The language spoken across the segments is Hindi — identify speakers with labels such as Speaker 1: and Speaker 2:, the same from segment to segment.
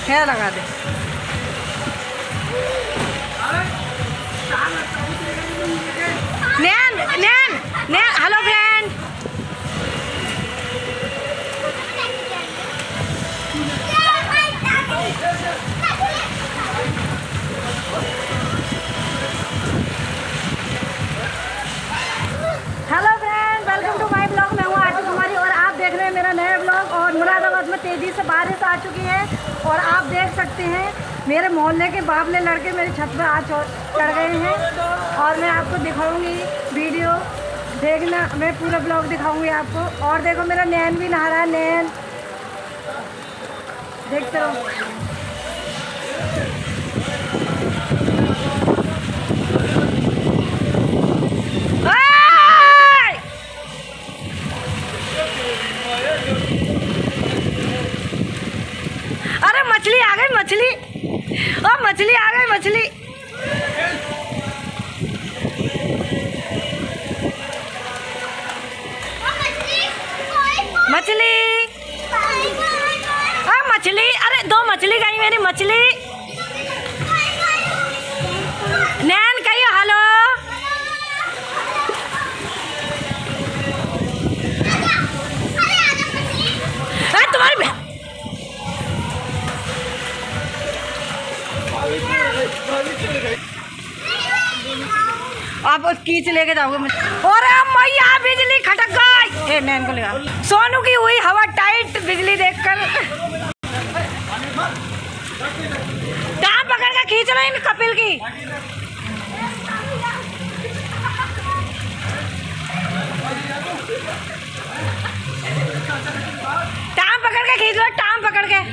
Speaker 1: है लगा दे। नैन नैन नैन hello friend. Hello friend, welcome to my blog. मैं हूँ आरती कुमारी और आप देख रहे हैं मेरा नया ब्लॉग। और मुरादाबाद में तेज़ी से बारिश आ चुकी है और आप देख सकते हैं मेरे मोहल्ले के बाबले लड़के मेरी छत पर आ चढ़ गए हैं और मैं आपको दिखाऊंगी वीडियो देखना। मैं पूरा ब्लॉग दिखाऊंगी आपको। और देखो मेरा नैन भी नहा रहा है। नैन देखते रहो। अरे मछली आ गई, मछली। ओ मछली आ गई, मछली। मछली मछली। अरे दो मछली गई मेरी मछली। नैन कहियो हेलो। तुम्हारी आप कीच लेके जाओगे मुझे। और मैया बिजली खटक गई। ए नैन को लगा। सोनू की हुई हवा टाइट बिजली देखकर। टांग पकड़ के खींच रहे इन कपिल की। टांग पकड़ के खींच लो, टांग पकड़ के।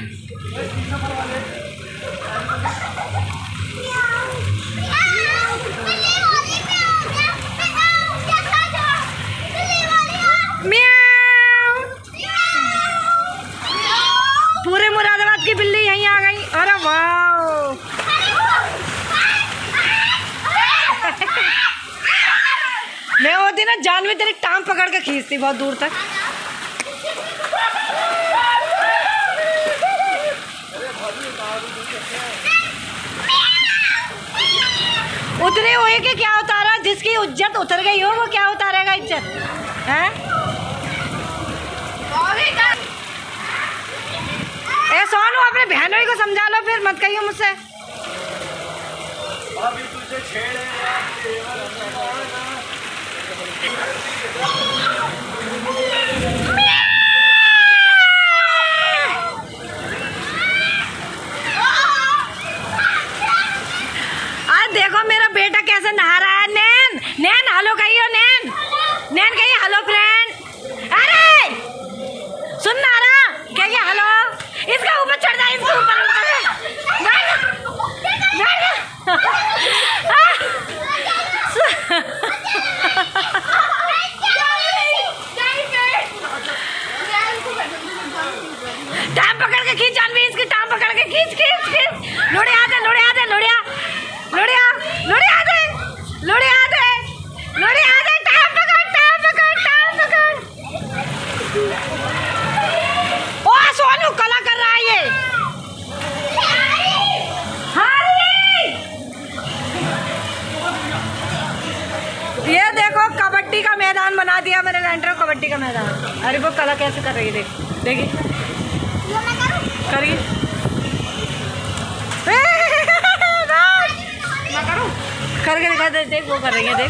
Speaker 1: पूरे मुरादाबाद की बिल्ली यहीं आ गई। अरे वाह। मैं होती ना जान में तेरी टांग पकड़ के खींचती बहुत दूर तक। उतरे हुए के क्या उतारा? जिसकी इज्जत उतर गई हो वो क्या उतारेगा इज्जत है? ए सोनू अपने बहनों को समझा लो, फिर मत कहियो मुझसे। आज देखो मेरा बेटा कैसे नहा रहा है। नैन नैन हेलो कहियो। नैन नैन कहिए हेलो फ्रेंड। अरे सुन ना रहा कहिए हेलो। इसका ऊपर चढ़ जाए, इसके ऊपर टांग पकड़ के खींच। जानवी इसकी टांग पकड़ के खींच खींच खींच। लोड़े आ दे, लोड़े आ दे, लोड़िया लोड़िया लोड़े आ दे, लोड़े आ दे, लोड़े आ दे। टांग पकड़, टांग पकड़, टांग पकड़। ओ सोनू कला कर रहा है ये। ये देखो कबड्डी का मैदान बना दिया मैंने लेंटर। कबड्डी का मैदान। अरे वो कला कैसे कर रही है देख, देखिए करिए। करके दिखा दे, देख वो कर रही है, देख।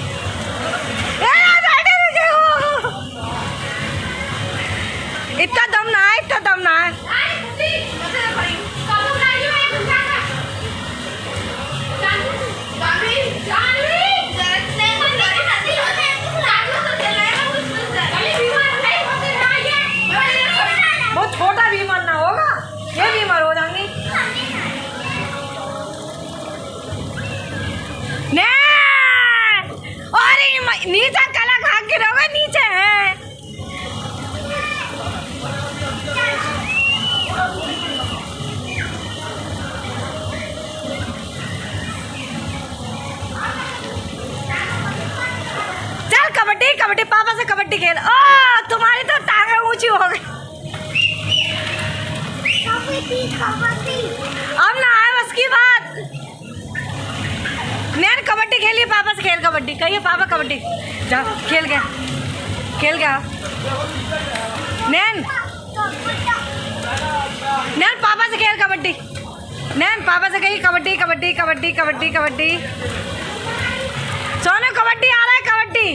Speaker 1: इतना दम ना है, इतना दम ना है। बहुत छोटा भी मरना होगा, ये बीमार हो जाएंगे। और नीचे कला खा के रहोगे, नीचे है। चल कबड्डी कबड्डी, पापा से कबड्डी खेल। ओ तुम्हारी तो टांगे ऊंची हो गई। अब ना आए बस की बात। नैन कबड्डी खेलिए, पापा से खेल कबड्डी, कहिए पापा कबड्डी। जाओ खेल गया, खेल गया। नैन नैन पापा से खेल कबड्डी। नैन पापा से कहिए कबड्डी कबड्डी कबड्डी कबड्डी कबड्डी। सोनू कबड्डी आ रहा है, कबड्डी।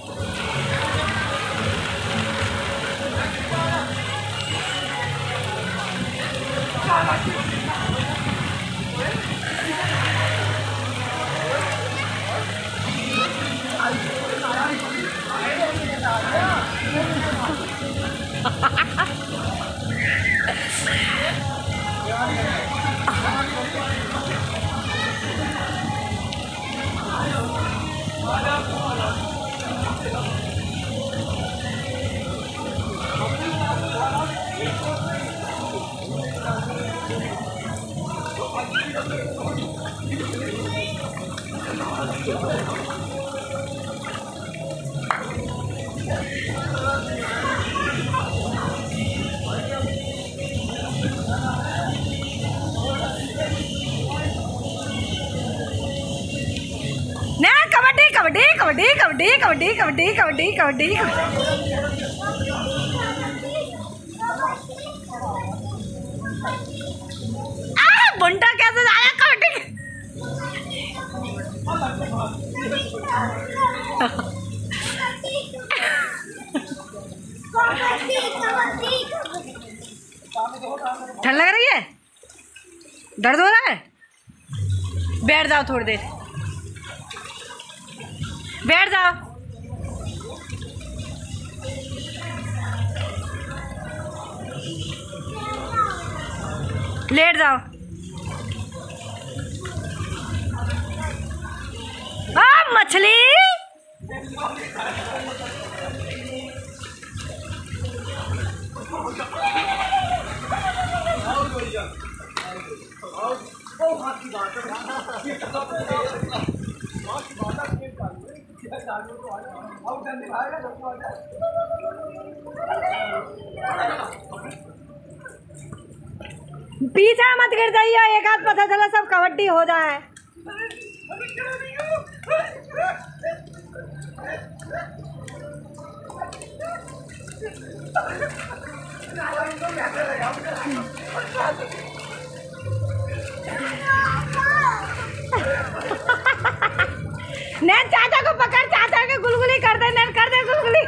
Speaker 1: कबड्डी कबड्डी कबड्डी कबड्डी कबड्डी कबड्डी कबड्डी। बुंटा कैसे आया कबड्डी। ठंड लग रही है, दर्द हो रहा है, बैठ जाओ थोड़ी देर, बैठ जाओ। लेट जाओ। मछली पीछे मत गिर जाइए, एक हाथ पता चला सब कबड्डी हो जाए। नैन चाचा को पकड़, चाचा के गुलगुली कर दे, नैन कर दे गुलगुली।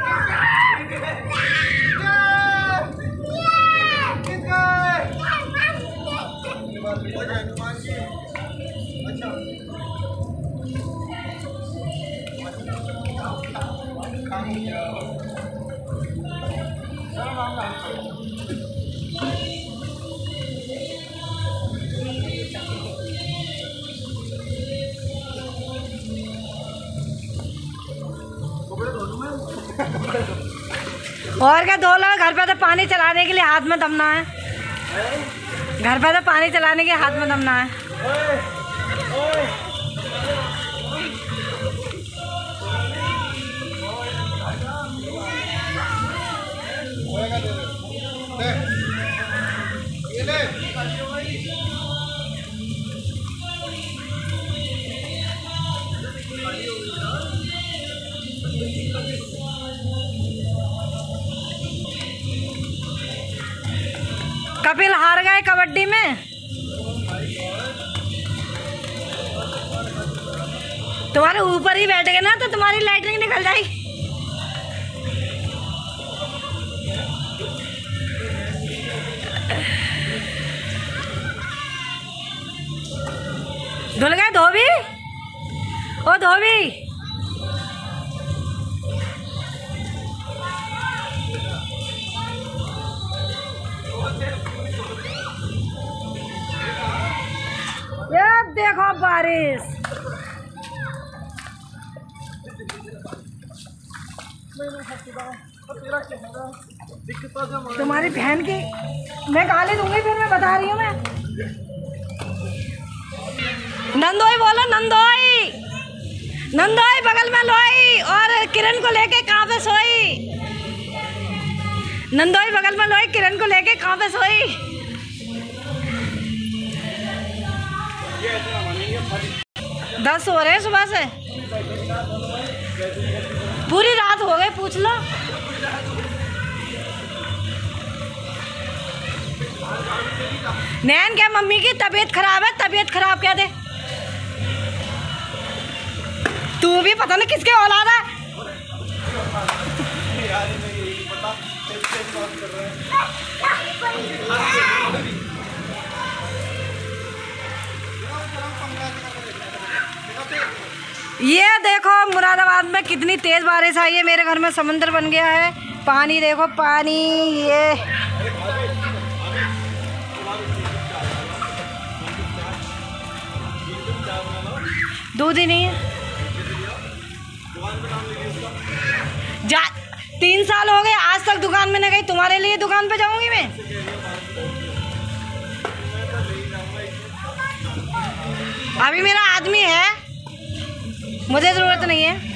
Speaker 1: और क्या, 2 लोग घर पे तो पानी चलाने के लिए हाथ में दमना है, घर पे तो पानी चलाने के हाथ में दमना है। कपिल हार गए कबड्डी में। तुम्हारे ऊपर ही बैठ गए ना तो तुम्हारी लाइटिंग निकल जाएगी। धुल गए धोबी, ओ धोबी। ये देखो बारिश। तुम्हारी बहन की मैं गाली दूंगी, फिर मैं बता रही हूँ। मैं नंदोई बोलो, नंदोई नंदोई बगल में लोई, और किरण को लेके कहाँ पे सोई। नंदोई बगल में लोई, किरण को लेके कहाँ पे सोई। 10 हो रहे हैं सुबह से, पूरी रात हो गई, पूछ लो। नैन क्या मम्मी की तबीयत खराब है, तबीयत खराब क्या दे, तू भी पता नहीं किसके औलाद है। ये देखो मुरादाबाद में कितनी तेज बारिश आई है, मेरे घर में समंदर बन गया है, पानी देखो पानी। ये दूध ही नहीं है, 3 साल हो गए आज तक दुकान में न गई, तुम्हारे लिए दुकान पे जाऊंगी मैं। अभी मेरा आदमी है, मुझे जरूरत नहीं है।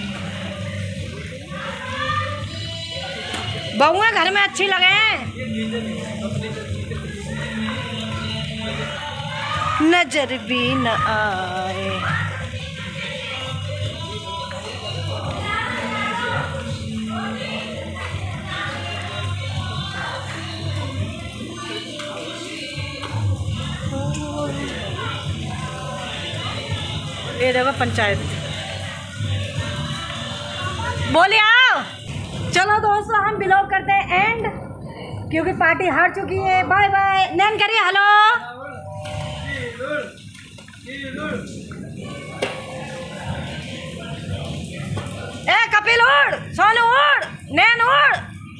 Speaker 1: बहुएं घर में अच्छी लगे हैं, नजर भी न आए। ये देखो पंचायत, बोलिए आओ। चलो दोस्तों हम बिलोंग करते हैं एंड, क्योंकि पार्टी हार चुकी है। Bye bye. नैन करिए हेलो। ए कपिल उड़, सोनू उड़, नैन उड़,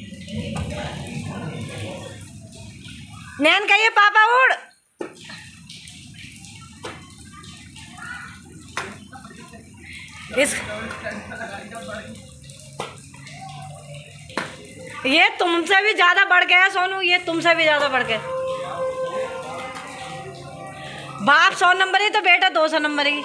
Speaker 1: नैन कहिए पापा उड़। ये तुमसे भी ज्यादा बढ़ गया सोनू, ये तुमसे भी ज्यादा बढ़ गया। बाप 100 नंबर ही तो बेटा 200 नंबर ही।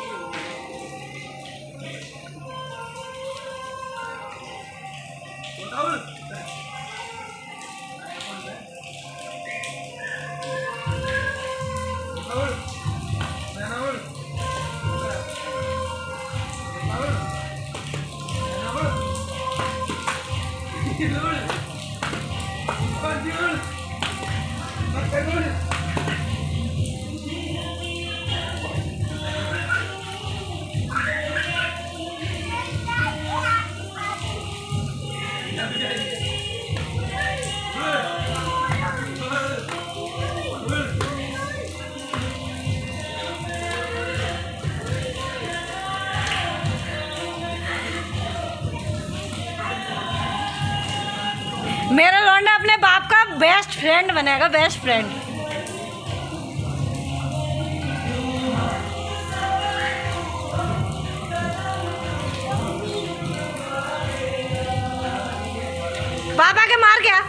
Speaker 1: मेरा लौंडा अपने बाप का बेस्ट फ्रेंड बनेगा, बेस्ट फ्रेंड। पापा के मार क्या,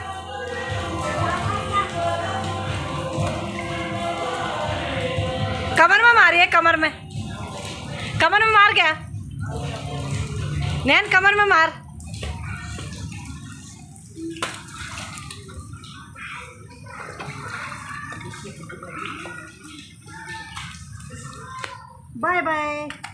Speaker 1: कमर में मारिए, कमर में, कमर में मार क्या, नैन कमर में मार। Bye bye.